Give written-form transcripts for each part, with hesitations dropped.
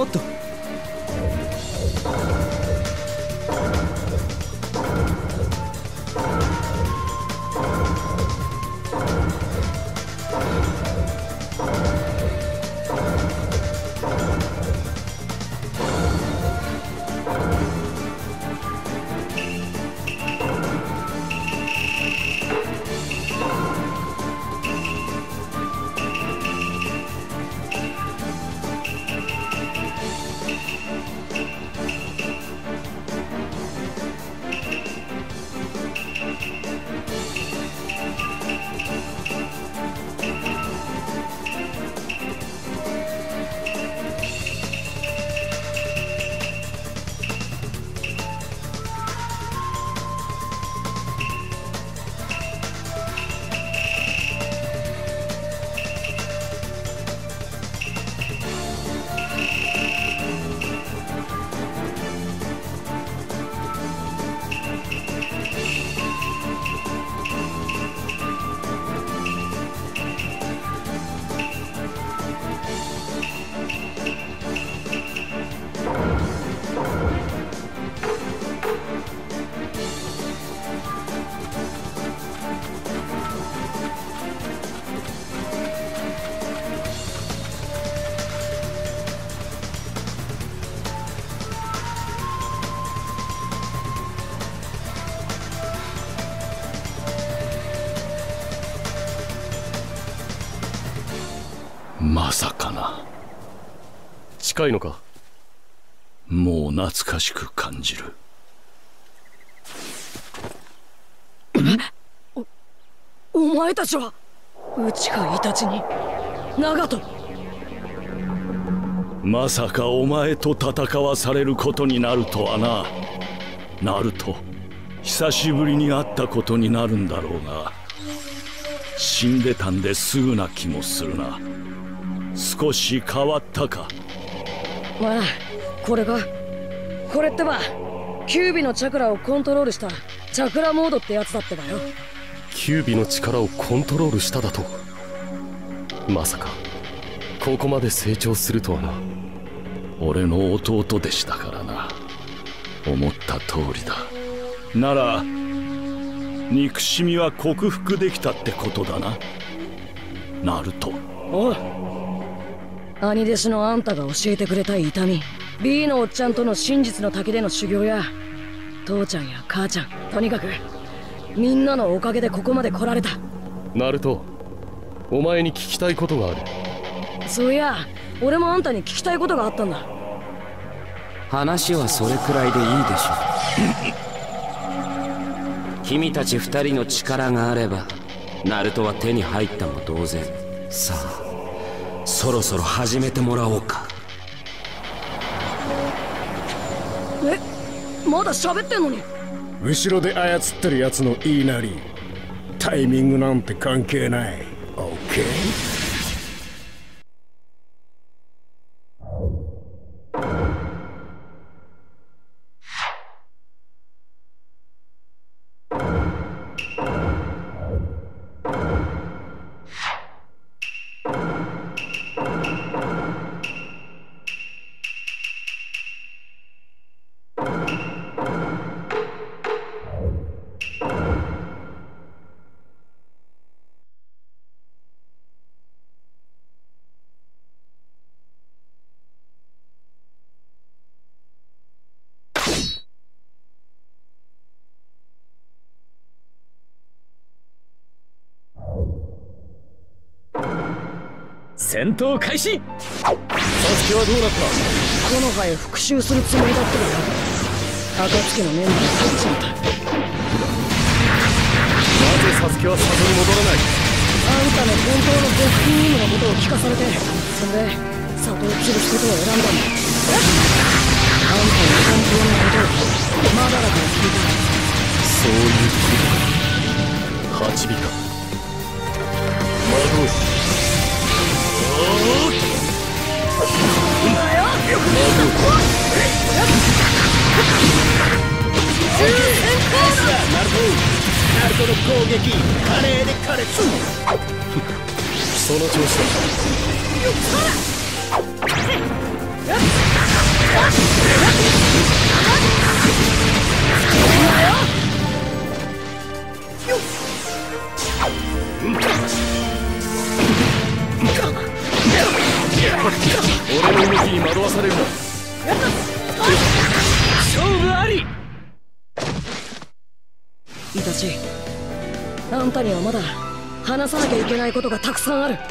っと。 まさかな。 近いのか。 もう懐かしく感じる。 お前たちは内海イタチに長門。 まさかお前と戦わされることになるとはな。なると久しぶりに会ったことになるんだろうが、死んでたんですぐな気もするな。少し変わったか。 まあこれってばキュービのチャクラをコントロールしたチャクラモードってやつだってばよ。 キュービの力をコントロールしただと。まさかここまで成長するとはな。 俺の弟でしたからな。思った通りだ。なら憎しみは克服できたってことだな、ナルト。 おう、兄弟子のあんたが教えてくれた痛み、 B のおっちゃんとの真実の滝での修行や父ちゃんや母ちゃん、とにかくみんなのおかげでここまで来られた。 ナルト、お前に聞きたいことがある。 そういや俺もあんたに聞きたいことがあったんだ。 話はそれくらいでいいでしょう。君たち二人の力があればナルトは手に入ったも同然。さあそろそろ始めてもらおうか。 え、まだ喋ってんのに。 後ろで操ってるやつの言いなり、タイミングなんて関係ない。 OK？ 戦闘開始。サスケはどうなった？ この葉へ復讐するつもりだったがよ、暁のメンバーに入っちまった。 なぜサスケは里に戻らない？ あんたの本当の極貧任務のことを聞かされて、それで里を潰すことを選んだんだ。あんたの本当のことをまだらから聞いた。 そういうことか。8尾か。魔導士。 ナルトの攻撃、華麗で苛烈。 その調子だ。 ち。あんたにはまだ話さなきゃいけないことがたくさんある。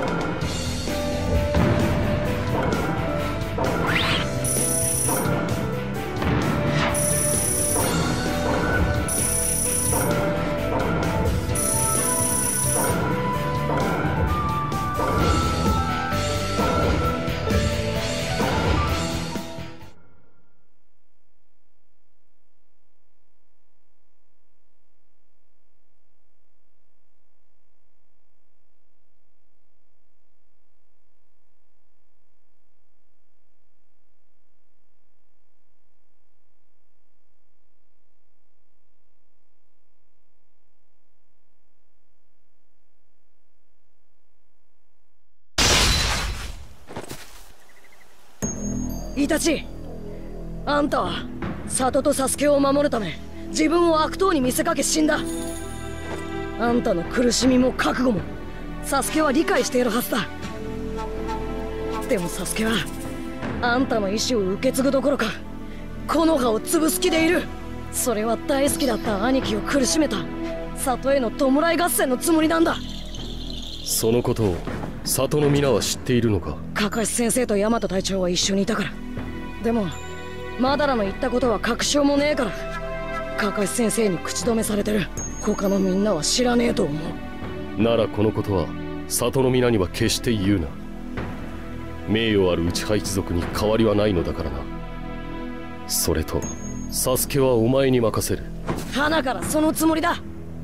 イタチ、あんたは里とサスケを守るため自分を悪党に見せかけ死んだ。あんたの苦しみも覚悟もサスケは理解しているはずだ。でもサスケはあんたの意志を受け継ぐどころか木の葉を潰す気でいる。それは大好きだった兄貴を苦しめた里への弔い合戦のつもりなんだ。 そのことを里の皆は知っているのか。 カカシ先生とヤマト隊長は一緒にいたから。でもマダラの言ったことは確証もねえからカカシ先生に口止めされてる。他のみんなは知らねえと思う。 ならこのことは里の皆には決して言うな。名誉ある内派一族に変わりはないのだからな。それとサスケはお前に任せる。 花からそのつもりだ。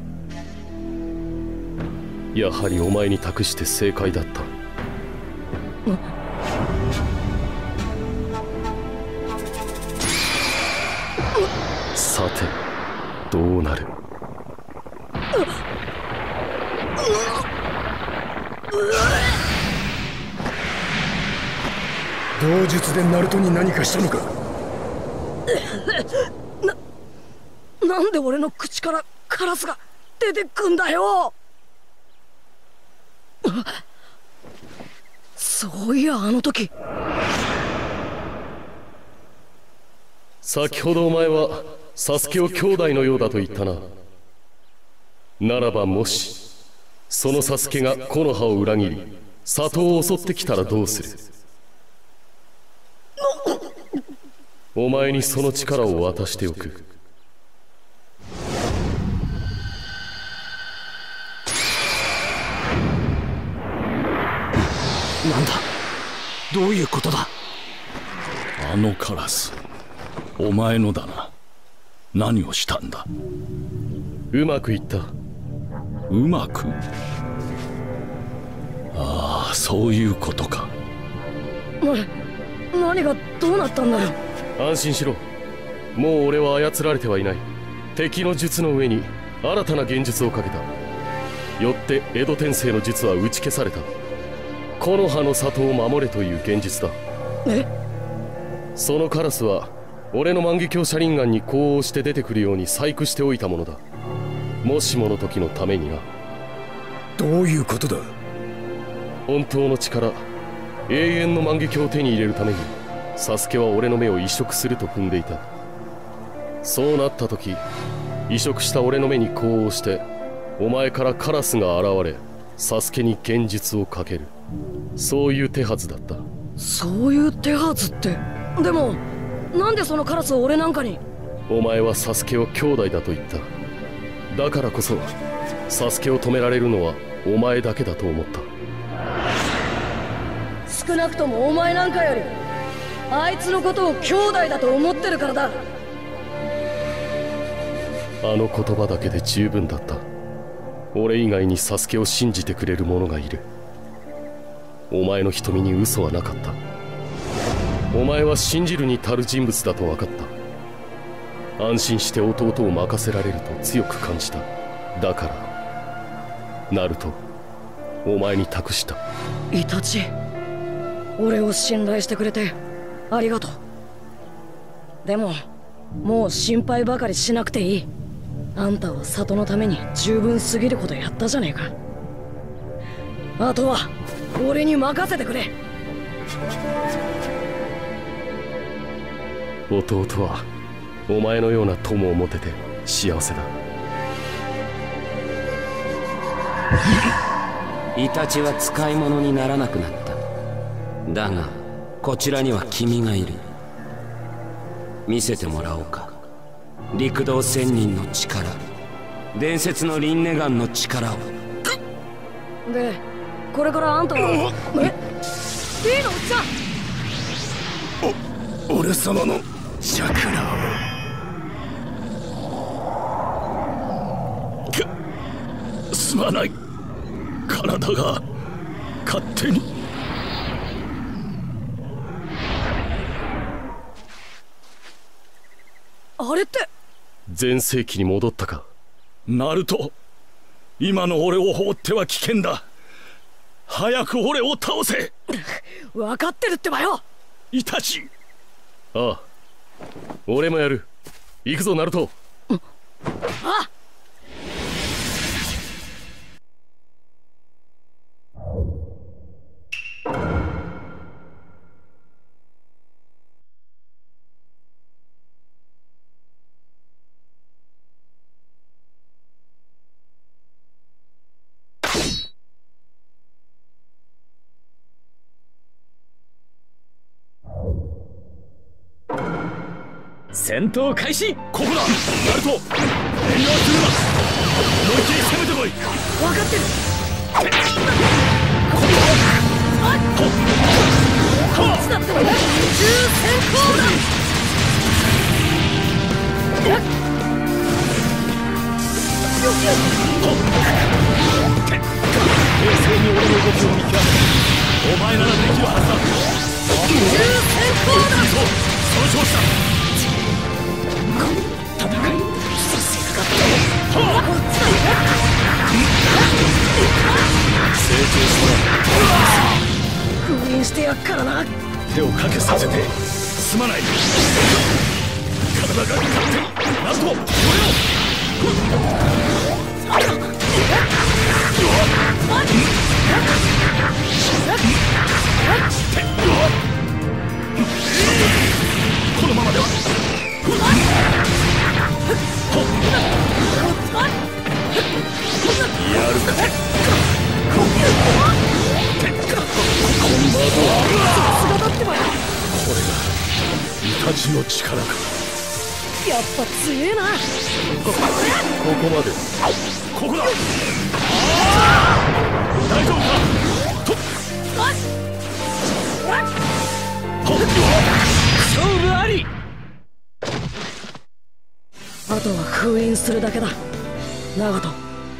やはりお前に託して正解だった。さてどうなる。 同術でナルトに何かしたのか。 なんで俺の口からカラスが出てくんだよ。そういやあの時。 先ほどお前はサスケを兄弟のようだと言ったな。ならばもしそのサスケが木の葉を裏切り里を襲ってきたらどうする。お前にその力を渡しておく。 なんだ、どういうことだ。あのカラスお前のだな。何をしたんだ。 うまくいった。 うまく。ああ、そういうことか。 何がどうなったんだよ。 安心しろ。もう俺は操られてはいない。敵の術の上に新たな現術をかけた。よって江戸天聖の術は打ち消された。木の葉の里を守れという現実だ。 え？ そのカラスは俺の万華鏡車輪眼に呼応して出てくるように細工しておいたものだ。もしもの時のためにな。 どういうことだ。 本当の力、永遠の万華鏡を手に入れるためにサスケは俺の目を移植すると踏んでいた。そうなった時、移植した俺の目に呼応してお前からカラスが現れサスケに現実をかける。そういう手はずだった。 そういう手はずって。でもなんでそのカラスを俺なんかに。 お前はサスケを兄弟だと言った。だからこそサスケを止められるのはお前だけだと思った。 少なくともお前なんかよりあいつのことを兄弟だと思ってるからだ。 あの言葉だけで十分だった。俺以外にサスケを信じてくれる者がいる。お前の瞳に嘘はなかった。お前は信じるに足る人物だと分かった。安心して弟を任せられると強く感じた。だからナルト、お前に託した。 イタチ、俺を信頼してくれてありがとう。でももう心配ばかりしなくていい。あんたは里のために十分すぎることやったじゃねえか。あとは俺に任せてくれ。 弟はお前のような友を持てて幸せだ。 イタチは使い物にならなくなった。だがこちらには君がいる。見せてもらおうか。陸道仙人の力、伝説のリンネガンの力を。 で、これからあんたはリーのおっちゃん。 俺様のチャクラを。すまない。体が勝手に。 あれって全盛期に戻ったか。 ナルト、今の俺を放っては危険だ。早く俺を倒せ。 分かってるってばよ。 イタチ。 ああ、俺もやる。行くぞナルト。 あっ。 戦闘開始。 ここだナルト、遠慮するな。思いっきり攻めてこい。 分かってる。こっちだってば宇宙先行だ。 冷静に俺の動きを見極めろ。お前ならできるはずだ。 宇宙先行だ。 その調子だ。 戦いさせかかったこっちだ。 成長した。 封印してやっからな。 手をかけさせてすまない。体が勝手に。ナルト、これを。このままでは。やるか。 さすがだってばよ。 これがイタチの力か。 やっぱ強えな。 ここまで。 ここだ。大丈夫か。とっ。 勝負あり。 あとは封印するだけだ、ナガト。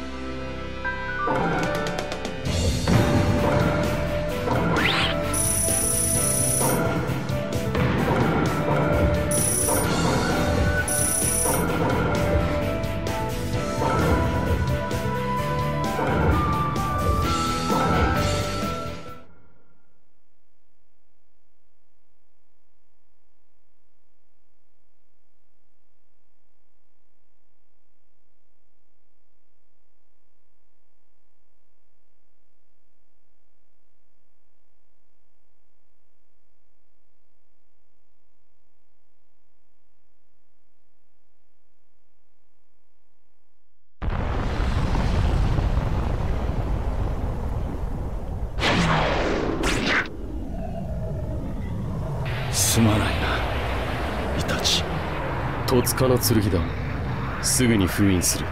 すまないな、イタチ。 戸塚の剣だ。すぐに封印する。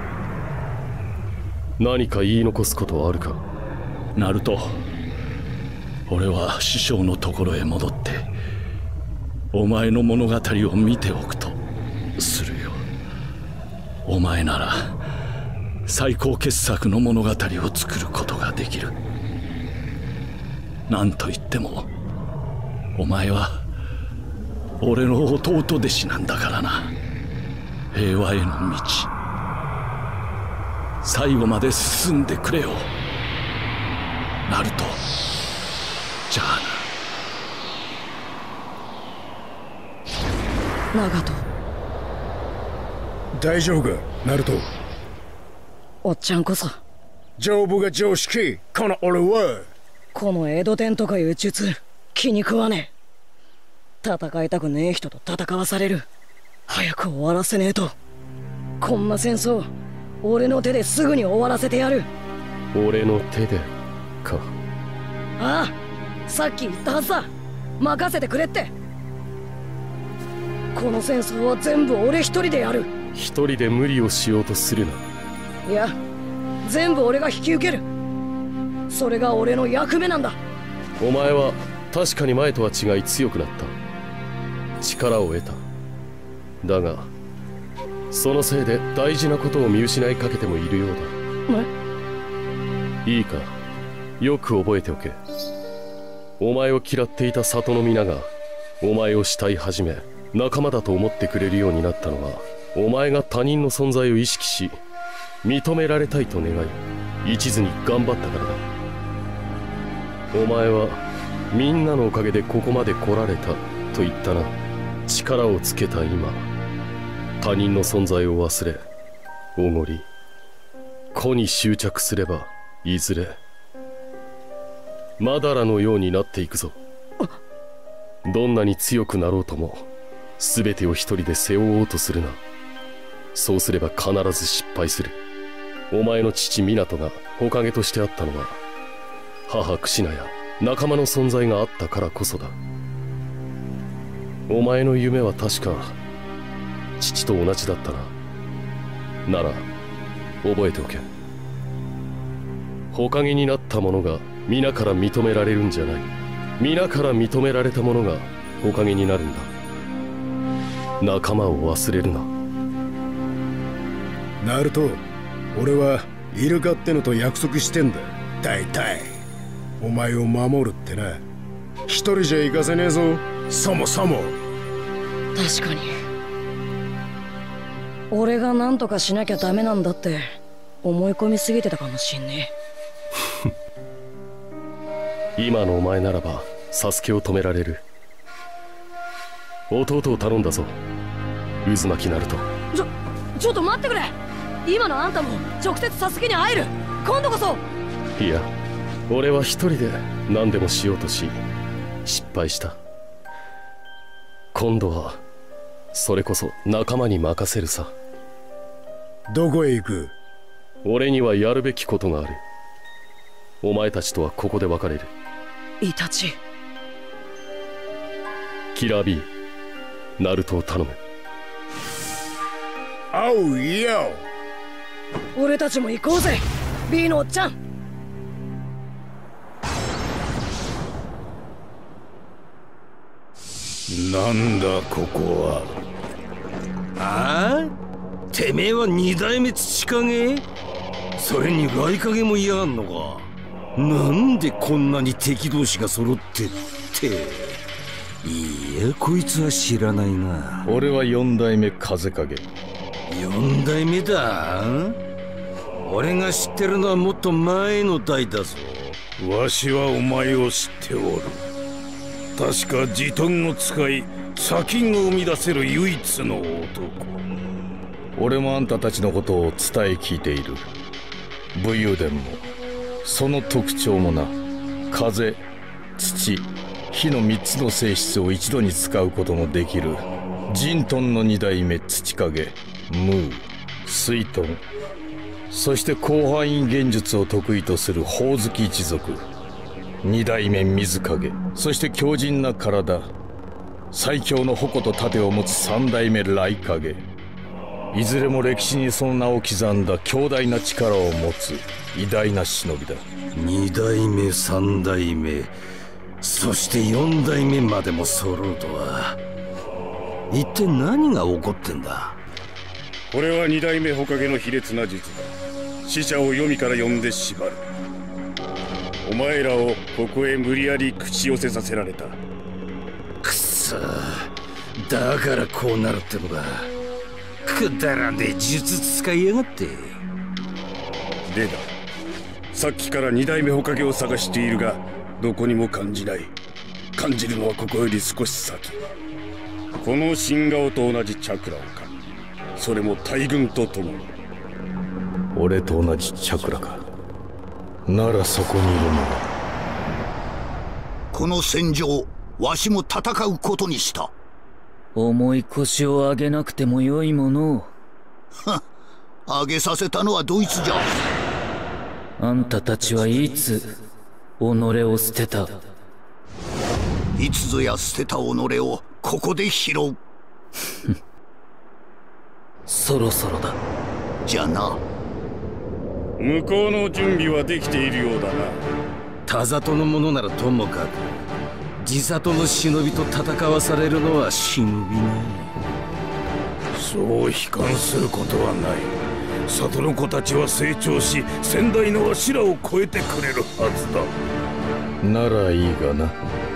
何か言い残すことはあるか。 ナルト、俺は師匠のところへ戻ってお前の物語を見ておくとするよ。お前なら最高傑作の物語を作ることができる。何と言ってもお前は俺の弟弟子なんだからな。平和への道、最後まで進んでくれよ、ナルト。じゃあナガト。 大丈夫かナルト。 おっちゃんこそ丈夫が常識。この俺はこの江戸伝とかいう術気に食わねえ。戦いたくねえ人と戦わされる。早く終わらせねえと。こんな戦争俺の手ですぐに終わらせてやる。 俺の手でか。 ああ、さっき言ったはずだ。任せてくれって。この戦争は全部俺一人でやる。 一人で無理をしようとするな。 いや、全部俺が引き受ける。それが俺の役目なんだ。 お前は確かに前とは違い強くなった。力を得た。だがそのせいで大事なことを見失いかけてもいるようだ。いいか、よく覚えておけ。お前を嫌っていた里の皆がお前を慕い始め、仲間だと思ってくれるようになったのは、お前が他人の存在を意識し認められたいと願い一途に頑張ったからだ。お前はみんなのおかげでここまで来られたと言ったな。力をつけた今、他人の存在を忘れおごり個に執着すれば、いずれマダラのようになっていくぞ。どんなに強くなろうとも全てを一人で背負おうとするな。そうすれば必ず失敗する。お前の父湊が火影としてあったのは、母クシナや仲間の存在があったからこそだ。お前の夢は確か父と同じだったな。なら覚えておけ。火影になった者が皆から認められるんじゃない。皆から認められた者が火影になるんだ。仲間を忘れるな。 ナルト、俺はイルカってのと約束してんだ。大体お前を守るってな。一人じゃ行かせねえぞ、そもそも。 確かに俺が何とかしなきゃダメなんだって思い込みすぎてたかもしんねえ。今のお前ならばサスケを止められる。弟を頼んだぞ、渦巻きナルト。 ちょっと待ってくれ。今のあんたも直接サスケに会える。今度こそ。 いや、俺は一人で何でもしようとし失敗した。今度はそれこそ仲間に任せるさ。 どこへ行く？ 俺にはやるべきことがある。お前たちとはここで別れる。 イタチ。 キラー B、 ナルトを頼む。 おうよ。 俺たちも行こうぜ B のおっちゃん。 なんだここは。 ああ、てめえは二代目土影？それに雷影も嫌がんのか。なんでこんなに敵同士が揃ってって。いや、こいつは知らないな。 俺は四代目風影。 四代目だ。俺が知ってるのはもっと前の代だぞ。 わしはお前を知っておる。確かジトンを使い砂金を生み出せる唯一の男。俺もあんたたちのことを伝え聞いている。武勇伝もその特徴もな。風、土、火の3つの性質を一度に使うこともできるジントンの2代目土影、ムー、水遁、そして広範囲幻術を得意とするホウズキ一族、2代目水影、そして強靭な体、最強の矛と盾を持つ3代目雷影。いずれも歴史にその名を刻んだ強大な力を持つ偉大な忍びだ。 2代目3代目そして4代目までも揃うとは。一体何が起こってんだ。 これは2代目火影の卑劣な術だ。死者を黄泉から呼んで縛る。お前らをここへ無理やり口寄せさせられた。 くそ、だからこうなるってのか。くだらねえ術使いやがって。 でだ、さっきから2代目火影を探しているがどこにも感じない。感じるのはここより少し先。この新顔と同じチャクラをか、それも大軍と共に。 俺と同じチャクラか。ならそこにいるのは。 この戦場、わしも戦うことにした。 重い腰を上げなくてもよいものを。 はっ、上げさせたのはドイツじゃ。 あんたたちはいつ己を捨てた？ いつぞや捨てた己をここで拾う。 そろそろだ。 じゃな。 向こうの準備はできているようだな。 田里の者ならともかく、地里の忍びと戦わされるのは忍びね。 そう悲観することはない。里の子たちは成長し、先代のわしらを超えてくれるはずだ。ならいいがな。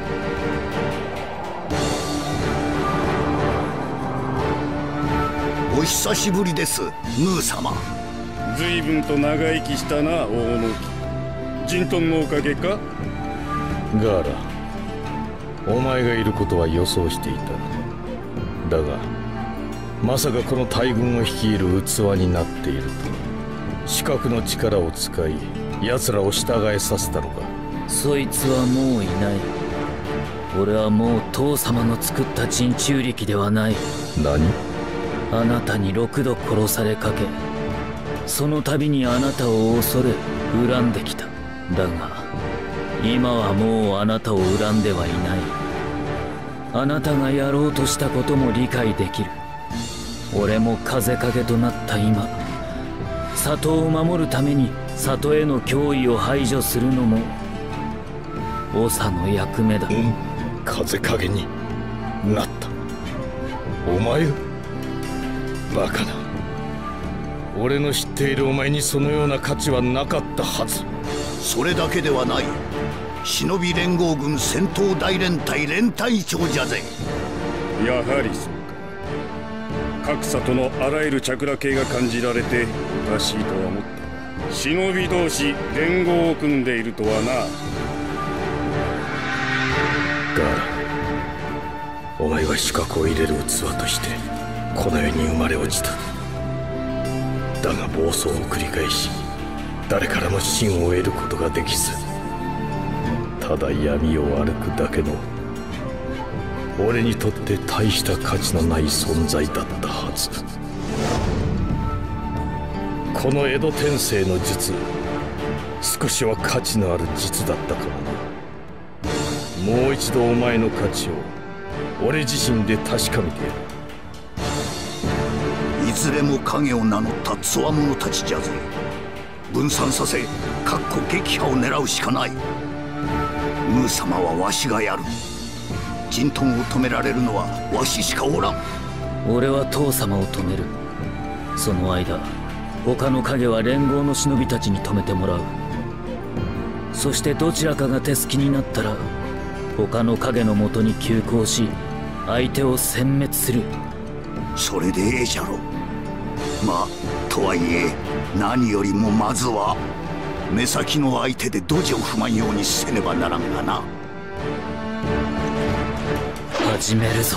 お久しぶりです、ムー様。 随分と長生きしたな、大野木。ジントンのおかげか？ ガーラ、お前がいることは予想していた。だがまさかこの大軍を率いる器になっていると。視覚の力を使い奴らを従えさせたのか。 そいつはもういない。俺はもう父様の作った人中力ではない。 何？ あなたに6度殺されかけ、その度にあなたを恐れ恨んできた。だが今はもうあなたを恨んではいない。あなたがやろうとしたことも理解できる。俺も風影となった今、里を守るために里への脅威を排除するのも長の役目だ。 風影になった？お前が？バカな。俺の知っているお前にそのような価値はなかったはず。 それだけではない。忍び連合軍戦闘大連隊連隊長じゃぜ。 やはりそうか。各里のあらゆるチャクラ系が感じられておかしいとは思った。忍び同士連合を組んでいるとはな。 ガーラ、お前は視覚を入れる器としてこの世に生まれ落ちた。だが暴走を繰り返し、誰からも信を得ることができず、ただ闇を歩くだけの俺にとって大した価値のない存在だったはず。この江戸天聖の術、少しは価値のある術だったかもな。もう一度お前の価値を俺自身で確かめてやる。 いずれも影を名乗ったつわものたちじゃぜ。分散させ、撃破を狙うしかない。ムー様はわしがやる。ジントンを止められるのはわししかおらん。 俺は父様を止める。その間他の影は連合の忍びたちに止めてもらう。そしてどちらかが手すきになったら他の影のもとに急行し相手を殲滅する。 それでええじゃろ。まあとはいえ何よりもまずは目先の相手でドジを踏まんようにせねばならんがな。 始めるぞ。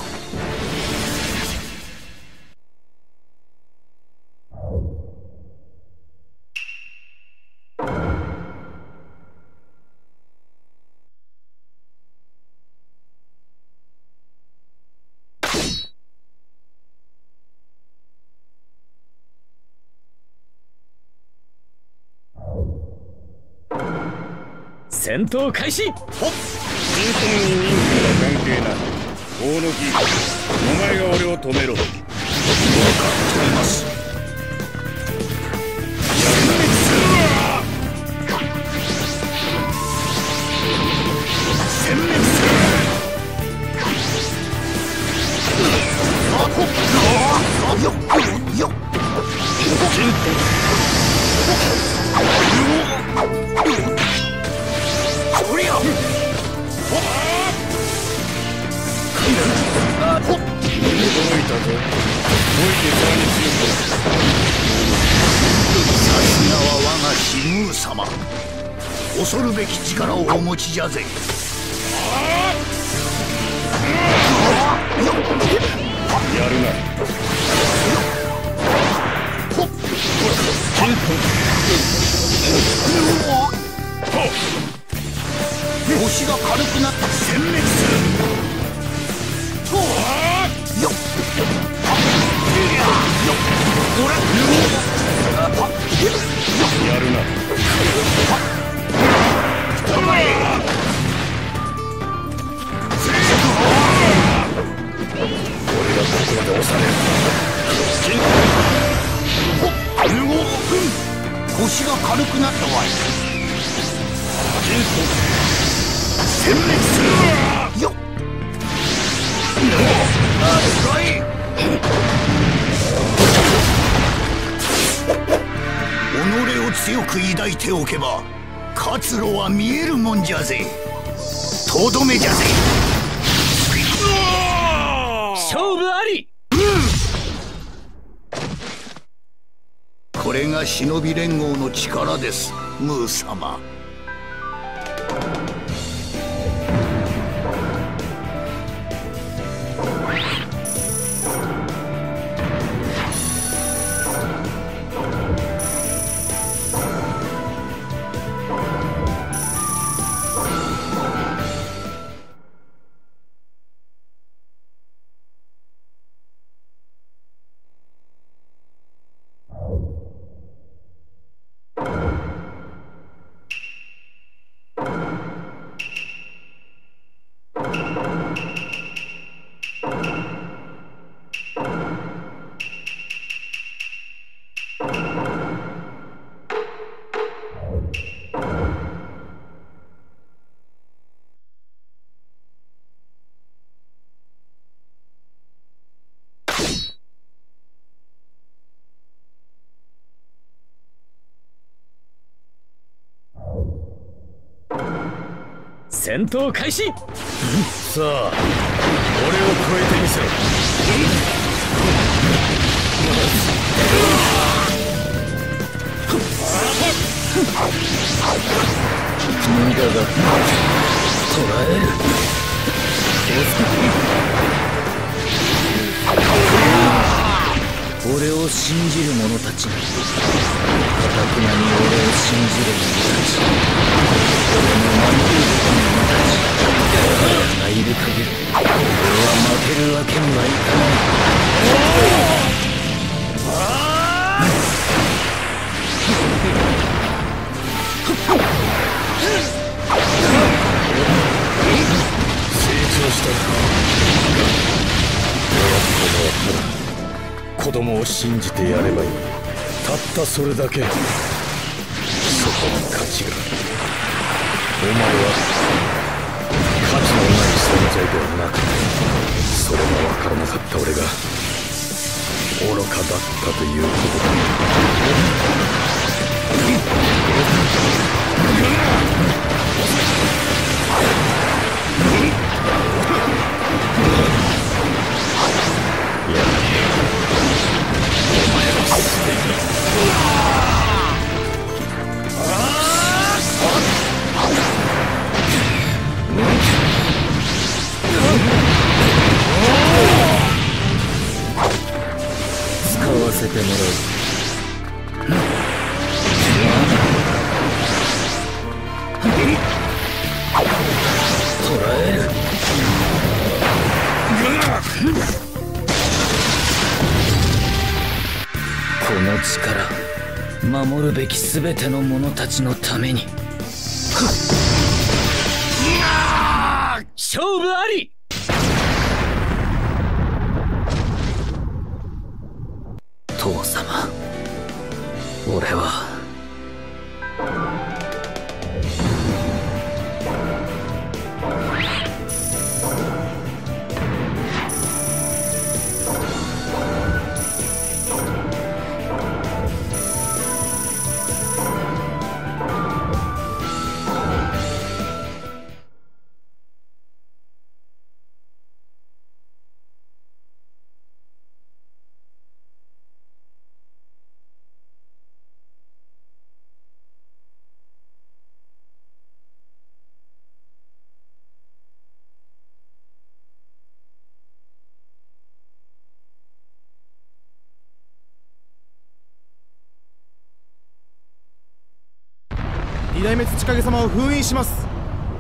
戦闘開始。 人痘に人数は関係ない。大野木、お前が俺を止めろ。 分かっています。殲滅する。よっよっ。そりゃ。 驚いたぞ。 さすがは我がヒムー様。恐るべき力をお持ちじゃぜ。 やるな。 腰が軽くなって殲滅する。よっやるな。 こまで押される。 腰が軽くなったわい。殲滅するよっ。己を強く抱いておけば活路は見えるもんじゃぜ。とどめじゃぜ。 勝負あり。 これが忍び連合の力です、ムー様。 戦闘開始。 さあ、俺を超えてみせろ。 無駄だ。捕らえる。俺を信じる者たち、頑くなに俺を信じる者たち、俺の守る者たち、彼らがいる限り俺は負けるわけにはいかない。 成長した俺は子供を信じてやればいい。たったそれだけ。そこに価値が。お前は価値のない存在ではなく、それが分からなかった俺が愚かだったということだ。いや、お前はすでに使わせてもらう。捕らえる。この力、守るべき全ての者たちのために。勝負あり。父様、俺は二代目土影様を封印します。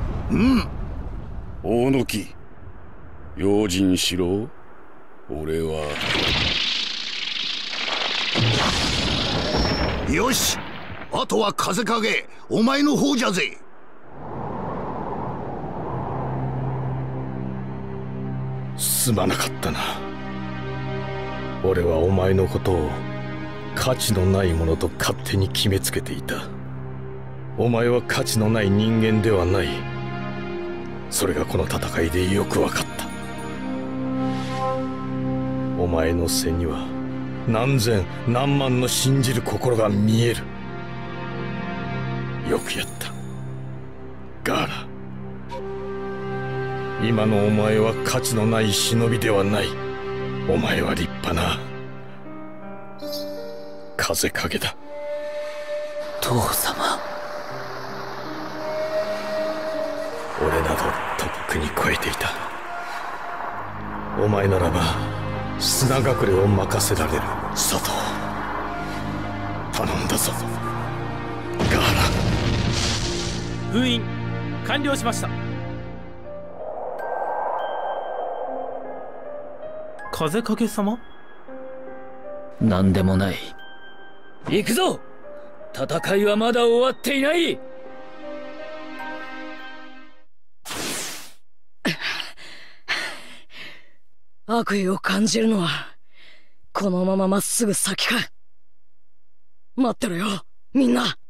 大野木、用心しろ。俺はよし、あとは風影、お前の方じゃぜ。 すまなかったな。 俺はお前のことを価値のないものと勝手に決めつけていた。お前は価値のない人間ではない。それがこの戦いでよく分かった。お前の背には何千何万の信じる心が見える。よくやったガーラ。今のお前は価値のない忍びではない。お前は立派な風影だ。 父様。 俺などとっくに超えていた。お前ならば砂隠れを任せられる。佐藤、頼んだぞガーラ。 封印完了しました。風影様？ 何でもない。行くぞ。戦いはまだ終わっていない。 悪意を感じるのはこのまままっすぐ先か。待ってろよみんな。